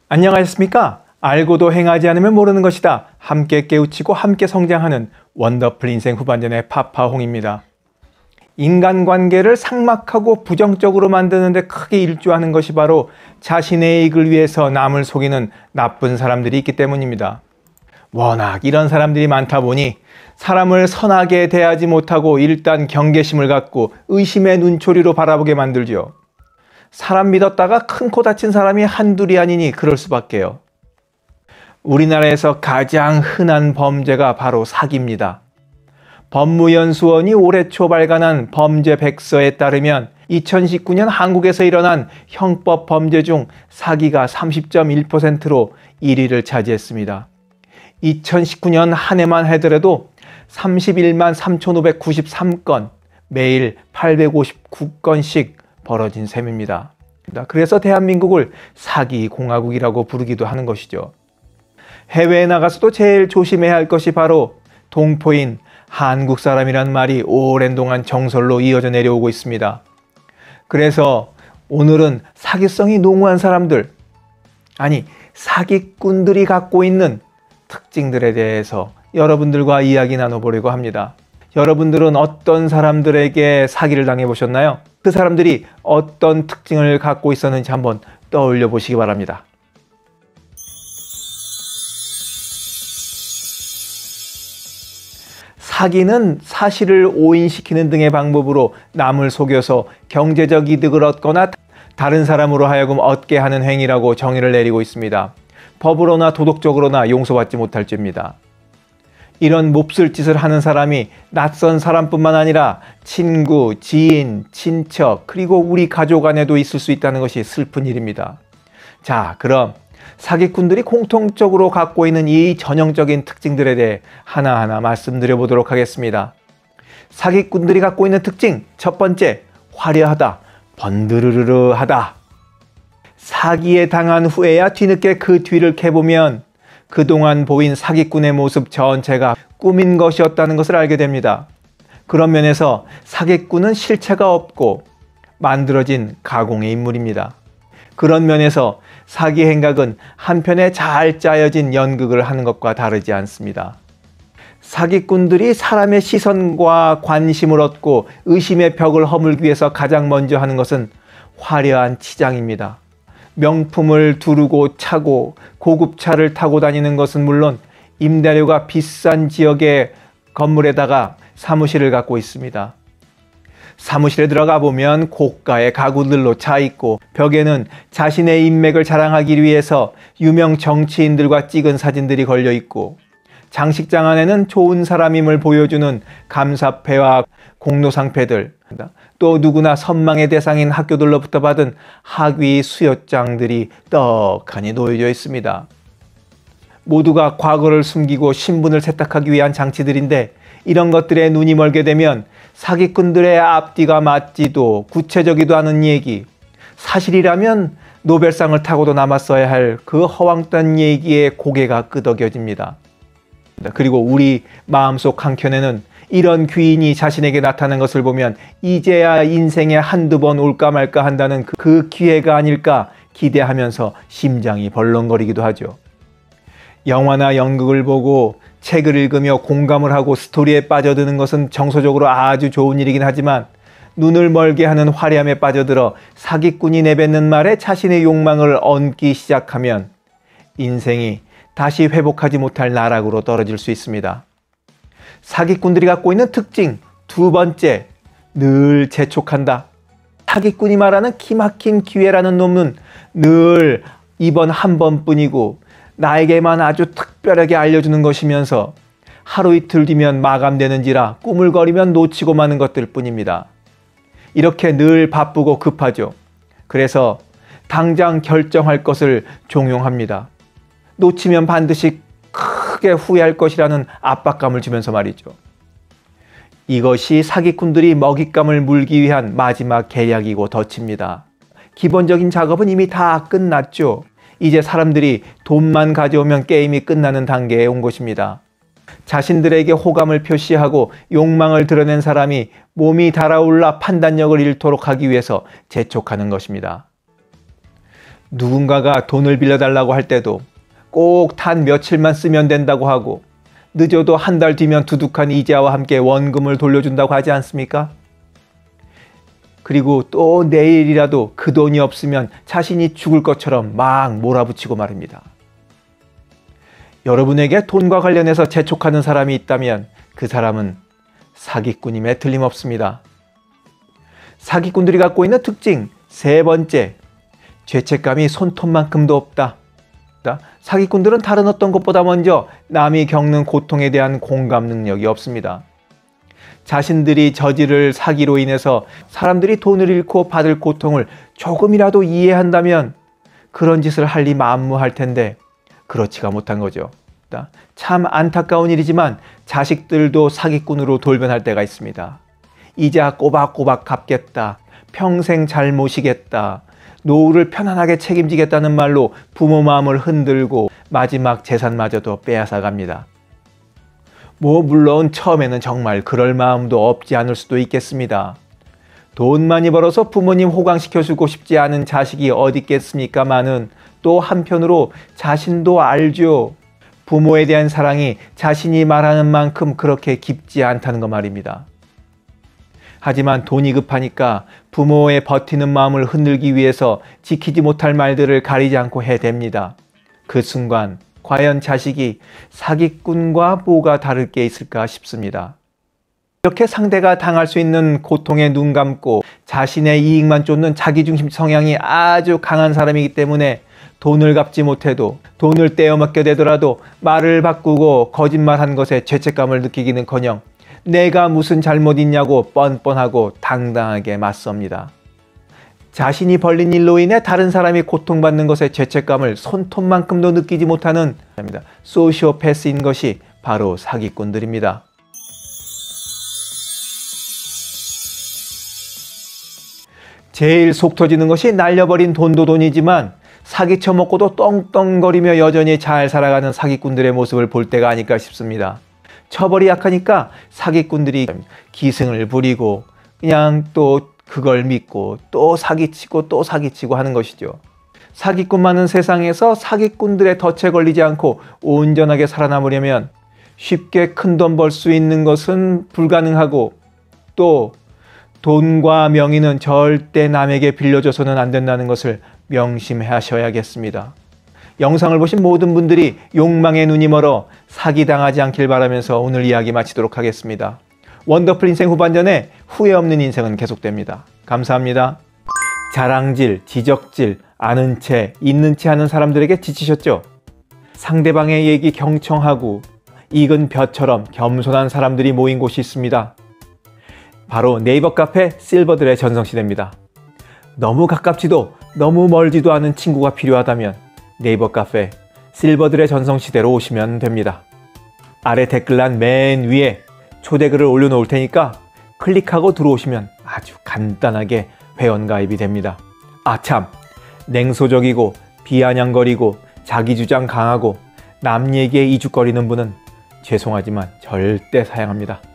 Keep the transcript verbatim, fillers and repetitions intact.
안녕하셨습니까? 알고도 행하지 않으면 모르는 것이다. 함께 깨우치고 함께 성장하는 원더풀 인생 후반전의 파파홍입니다. 인간관계를 삭막하고 부정적으로 만드는데 크게 일조하는 것이 바로 자신의 이익을 위해서 남을 속이는 나쁜 사람들이 있기 때문입니다. 워낙 이런 사람들이 많다 보니 사람을 선하게 대하지 못하고 일단 경계심을 갖고 의심의 눈초리로 바라보게 만들죠. 사람 믿었다가 큰 코 다친 사람이 한둘이 아니니 그럴 수밖에요. 우리나라에서 가장 흔한 범죄가 바로 사기입니다. 법무연수원이 올해 초 발간한 범죄백서에 따르면 이천십구 년 한국에서 일어난 형법 범죄 중 사기가 삼십 점 일 퍼센트로 일 위를 차지했습니다. 이천십구 년 한 해만 하더라도 삼십일만 삼천오백구십삼 건, 매일 팔백오십구 건씩 벌어진 셈입니다. 그래서 대한민국을 사기 공화국이라고 부르기도 하는 것이죠. 해외에 나가서도 제일 조심해야 할 것이 바로 동포인 한국 사람이란 말이 오랜 동안 정설로 이어져 내려오고 있습니다. 그래서 오늘은 사기성이 농후한 사람들, 아니 사기꾼들이 갖고 있는 특징들에 대해서 여러분들과 이야기 나눠보려고 합니다. 여러분들은 어떤 사람들에게 사기를 당해보셨나요? 그 사람들이 어떤 특징을 갖고 있었는지 한번 떠올려 보시기 바랍니다. 사기는 사실을 오인시키는 등의 방법으로 남을 속여서 경제적 이득을 얻거나 다른 사람으로 하여금 얻게 하는 행위라고 정의를 내리고 있습니다. 법으로나 도덕적으로나 용서받지 못할 죄입니다. 이런 몹쓸 짓을 하는 사람이 낯선 사람뿐만 아니라 친구, 지인, 친척, 그리고 우리 가족 안에도 있을 수 있다는 것이 슬픈 일입니다. 자, 그럼 사기꾼들이 공통적으로 갖고 있는 이 전형적인 특징들에 대해 하나하나 말씀드려 보도록 하겠습니다. 사기꾼들이 갖고 있는 특징, 첫 번째, 화려하다, 번드르르르하다. 사기에 당한 후에야 뒤늦게 그 뒤를 캐보면 그동안 보인 사기꾼의 모습 전체가 꾸민 것이었다는 것을 알게 됩니다. 그런 면에서 사기꾼은 실체가 없고 만들어진 가공의 인물입니다. 그런 면에서 사기 행각은 한편에 잘 짜여진 연극을 하는 것과 다르지 않습니다. 사기꾼들이 사람의 시선과 관심을 얻고 의심의 벽을 허물기 위해서 가장 먼저 하는 것은 화려한 치장입니다. 명품을 두르고 차고 고급차를 타고 다니는 것은 물론 임대료가 비싼 지역의 건물에다가 사무실을 갖고 있습니다. 사무실에 들어가 보면 고가의 가구들로 차 있고 벽에는 자신의 인맥을 자랑하기 위해서 유명 정치인들과 찍은 사진들이 걸려 있고 장식장 안에는 좋은 사람임을 보여주는 감사패와 공로상패들, 또 누구나 선망의 대상인 학교들로부터 받은 학위 수여장들이 떡하니 놓여져 있습니다. 모두가 과거를 숨기고 신분을 세탁하기 위한 장치들인데 이런 것들에 눈이 멀게 되면 사기꾼들의 앞뒤가 맞지도 구체적이도 않은 얘기, 사실이라면 노벨상을 타고도 남았어야 할 그 허황된 얘기에 고개가 끄덕여집니다. 그리고 우리 마음속 한켠에는 이런 귀인이 자신에게 나타난 것을 보면 이제야 인생에 한두 번 올까 말까 한다는 그 기회가 아닐까 기대하면서 심장이 벌렁거리기도 하죠. 영화나 연극을 보고 책을 읽으며 공감을 하고 스토리에 빠져드는 것은 정서적으로 아주 좋은 일이긴 하지만 눈을 멀게 하는 화려함에 빠져들어 사기꾼이 내뱉는 말에 자신의 욕망을 얹기 시작하면 인생이 다시 회복하지 못할 나락으로 떨어질 수 있습니다. 사기꾼들이 갖고 있는 특징, 두 번째, 늘 재촉한다. 사기꾼이 말하는 기막힌 기회라는 놈은 늘 이번 한 번뿐이고 나에게만 아주 특별하게 알려주는 것이면서 하루 이틀 뒤면 마감되는지라 꾸물거리면 놓치고 마는 것들 뿐입니다. 이렇게 늘 바쁘고 급하죠. 그래서 당장 결정할 것을 종용합니다. 놓치면 반드시 크게 후회할 것이라는 압박감을 주면서 말이죠. 이것이 사기꾼들이 먹잇감을 물기 위한 마지막 계략이고 덫입니다. 기본적인 작업은 이미 다 끝났죠. 이제 사람들이 돈만 가져오면 게임이 끝나는 단계에 온 것입니다. 자신들에게 호감을 표시하고 욕망을 드러낸 사람이 몸이 달아올라 판단력을 잃도록 하기 위해서 재촉하는 것입니다. 누군가가 돈을 빌려달라고 할 때도 꼭 단 며칠만 쓰면 된다고 하고 늦어도 한 달 뒤면 두둑한 이자와 함께 원금을 돌려준다고 하지 않습니까? 그리고 또 내일이라도 그 돈이 없으면 자신이 죽을 것처럼 막 몰아붙이고 말입니다. 여러분에게 돈과 관련해서 재촉하는 사람이 있다면 그 사람은 사기꾼임에 틀림없습니다. 사기꾼들이 갖고 있는 특징 세 번째, 죄책감이 손톱만큼도 없다. 사기꾼들은 다른 어떤 것보다 먼저 남이 겪는 고통에 대한 공감 능력이 없습니다. 자신들이 저지를 사기로 인해서 사람들이 돈을 잃고 받을 고통을 조금이라도 이해한다면 그런 짓을 할 리 만무할 텐데 그렇지가 못한 거죠. 참 안타까운 일이지만 자식들도 사기꾼으로 돌변할 때가 있습니다. 이자 꼬박꼬박 갚겠다, 평생 잘 모시겠다, 노후를 편안하게 책임지겠다는 말로 부모 마음을 흔들고 마지막 재산마저도 빼앗아갑니다. 뭐 물론 처음에는 정말 그럴 마음도 없지 않을 수도 있겠습니다. 돈 많이 벌어서 부모님 호강시켜주고 싶지 않은 자식이 어디 있겠습니까마는 또 한편으로 자신도 알죠. 부모에 대한 사랑이 자신이 말하는 만큼 그렇게 깊지 않다는 거 말입니다. 하지만 돈이 급하니까 부모의 버티는 마음을 흔들기 위해서 지키지 못할 말들을 가리지 않고 해댑니다. 그 순간 과연 자식이 사기꾼과 뭐가 다를 게 있을까 싶습니다. 이렇게 상대가 당할 수 있는 고통에 눈 감고 자신의 이익만 쫓는 자기중심 성향이 아주 강한 사람이기 때문에 돈을 갚지 못해도 돈을 떼어먹게 되더라도 말을 바꾸고 거짓말한 것에 죄책감을 느끼기는커녕 내가 무슨 잘못 있냐고 뻔뻔하고 당당하게 맞섭니다. 자신이 벌린 일로 인해 다른 사람이 고통받는 것에 죄책감을 손톱만큼도 느끼지 못하는 소시오패스인 것이 바로 사기꾼들입니다. 제일 속 터지는 것이 날려버린 돈도 돈이지만 사기쳐 먹고도 떵떵거리며 여전히 잘 살아가는 사기꾼들의 모습을 볼 때가 아닐까 싶습니다. 처벌이 약하니까 사기꾼들이 기승을 부리고 그냥 또 그걸 믿고 또 사기치고 또 사기치고 하는 것이죠. 사기꾼 많은 세상에서 사기꾼들의 덫에 걸리지 않고 온전하게 살아남으려면 쉽게 큰 돈 벌 수 있는 것은 불가능하고 또 돈과 명예는 절대 남에게 빌려줘서는 안 된다는 것을 명심하셔야겠습니다. 영상을 보신 모든 분들이 욕망의 눈이 멀어 사기당하지 않길 바라면서 오늘 이야기 마치도록 하겠습니다. 원더풀 인생 후반전에 후회 없는 인생은 계속됩니다. 감사합니다. 자랑질, 지적질, 아는 채, 있는 채 하는 사람들에게 지치셨죠? 상대방의 얘기 경청하고 익은 벼처럼 겸손한 사람들이 모인 곳이 있습니다. 바로 네이버 카페 실버들의 전성시대입니다. 너무 가깝지도 너무 멀지도 않은 친구가 필요하다면 네이버 카페 실버들의 전성시대로 오시면 됩니다. 아래 댓글란 맨 위에 초대글을 올려놓을 테니까 클릭하고 들어오시면 아주 간단하게 회원가입이 됩니다. 아 참, 냉소적이고 비아냥거리고 자기주장 강하고 남 얘기에 이죽거리는 분은 죄송하지만 절대 사양합니다.